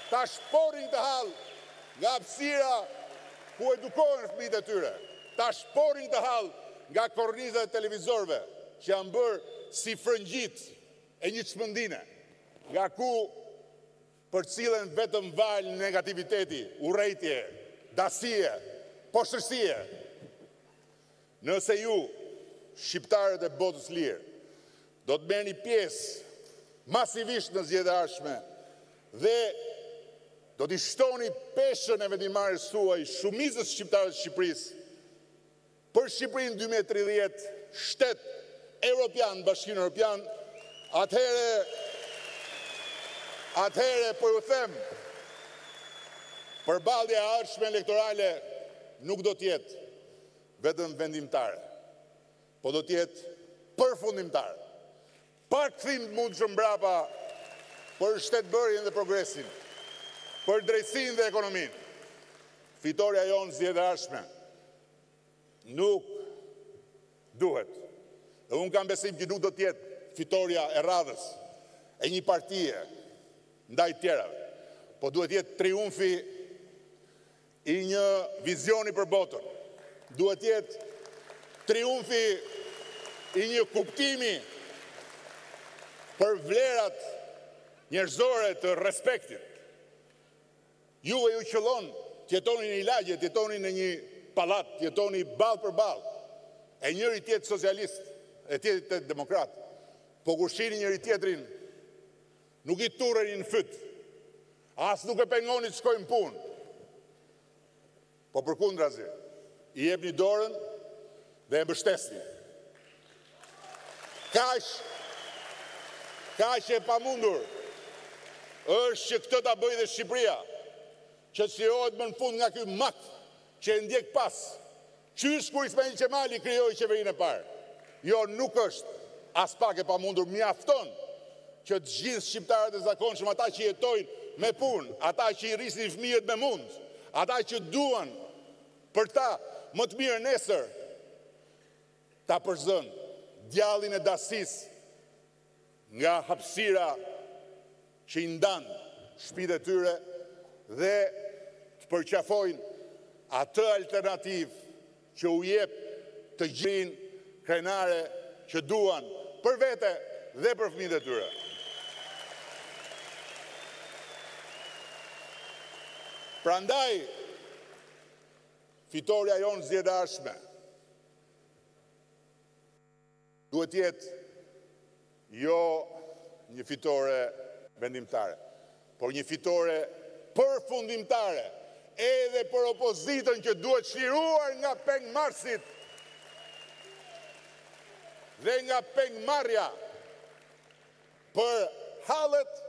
ta shporin të hall nga hapësira ku edukohen fëmijët e tyre, ta shporin të hall nga kornizat e televizorëve që janë bërë si frëngjit e një çmendine, nga ku përcillen vetëm valë negativiteti, urrejtje, dasie, poshtërsie. Nëse ju, shqiptarët e botës lirë, do të merrni pjesë masivisht në zgjedhjet e ardhshme dhe do t'i shtoni peshën e vendimarrjes suaj shumicës shqiptarëve të Shqipërisë për Shqipërinë 2030, shtet evropian, Bashkinë Evropian, atëhere po ju them, përballja e ardhshme elektorale nuk do t'jetë vetëm vendimtare, po do t'jetë përfundimtare. Pa kthim të mundshëm mbrapa për shtetbërjen dhe progresin, për drejtsinë dhe ekonominë. Fitoria jonë zgjedhjet e ardhshme nuk duhet. Dhe unë kam besim që nuk do t'jetë fitoria e radhës e një partie ndaj tjerave, po duhet jetë triumfi i një vizioni për botën. Duhet jetë triumfi i një kuptimi për vlerat njerëzore të respektit. Juve ju qëllon të jetoni në një lagje, të jetoni në një pallat, të jetoni ballë për ballë. E njëri tjetë socialist, e tjetë demokrat. Po kur shihni njëri tjetrin, nuk i turreni në fyt. As nuk e pengoni të shkojnë punë. Po përkundrazi, i jepni dorën dhe e mbështesni. Kaq e pamundur është që këtë ta bëjë dhe Shqipëria, që të shirohet më në fund nga ky mak që e ndjek pas. Qysh kur Ismail Qemali krijoi qeverinë e parë. Jo, nuk është as pak e pamundur, mjafton që të gjithë shqiptarët e zakonshëm, ata që jetojnë me punë, ata që i rrisin fëmijët me mund, ata që duan për ta më të mirë nesër, ta përzën djallin e dasisë nga hapësira që i ndanë shtëpitë e tyre dhe të përqafojnë atë alternativë që u jep të gjithë krenare që duan për vete dhe për fëmijët e tyre. Prandaj, fitoria jonë zgjedhjet e ardhshme duhet jetë jo një fitore vendimtare, por një fitore përfundimtare, edhe për opozitën që duhet çliruar nga pengmarrësit dhe nga pengmarrja për hallet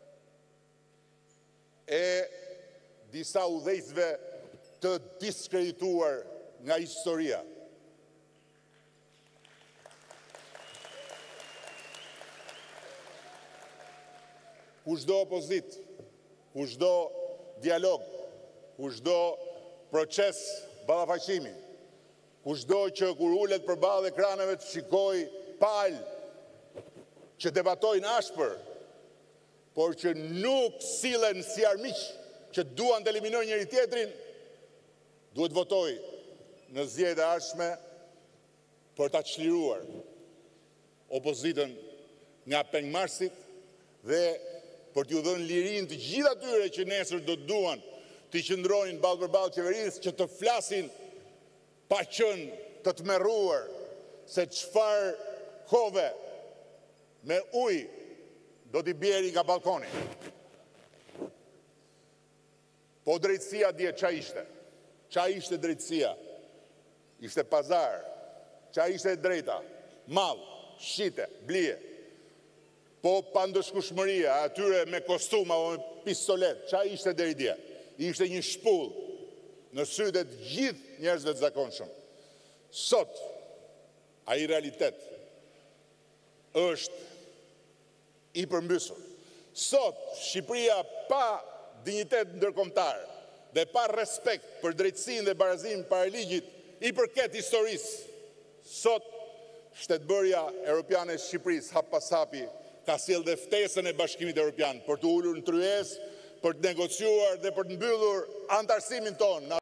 e disa udhëheqësve të diskredituar nga historia. Kushdo opozit, kushdo dialog, kushdo proces ballafaqimi, kushdo që kur ulet përballë ekraneve të shikoj palë që debatojnë ashpër, por që nuk sillen si armiq që duan të eliminojnë njëri tjetrin, duhet votoj në zgjedhjet e ardhshme për ta çliruar opozitën nga pengmarrësit dhe për t'ju dhënë lirinë të gjithë atyre që nesër do të duan të qëndrojnë ballë për ballë qeverisë, që të flasin pa qenë të tmerruar se çfarë kove me ujë do t'i bjeri nga balkoni. Po drejtësia dje qa ishte? Qa ishte drejtësia? Ishte pazar. Qa ishte drejta? Mall, shite, blije. Po pandëshkushmëria, atyre me kostum apo me pistolet, qa ishte deri dje? Ishte një shpull në sytë të gjithë njerëzve të zakonshëm. Sot, ai realitet është i përmbysur. Sot, Shqipëria pa dinjitet ndërkombëtar dhe pa respekt për drejtësinë dhe barazimin para ligjit i përket historisë. Sot, shtetbërja europiane e Shqipërisë hap pas hapi ka sjellë dhe ftesën e Bashkimit Evropian për të ulur në tryezë për të negociuar dhe për të mbyllur antarësimin tonë.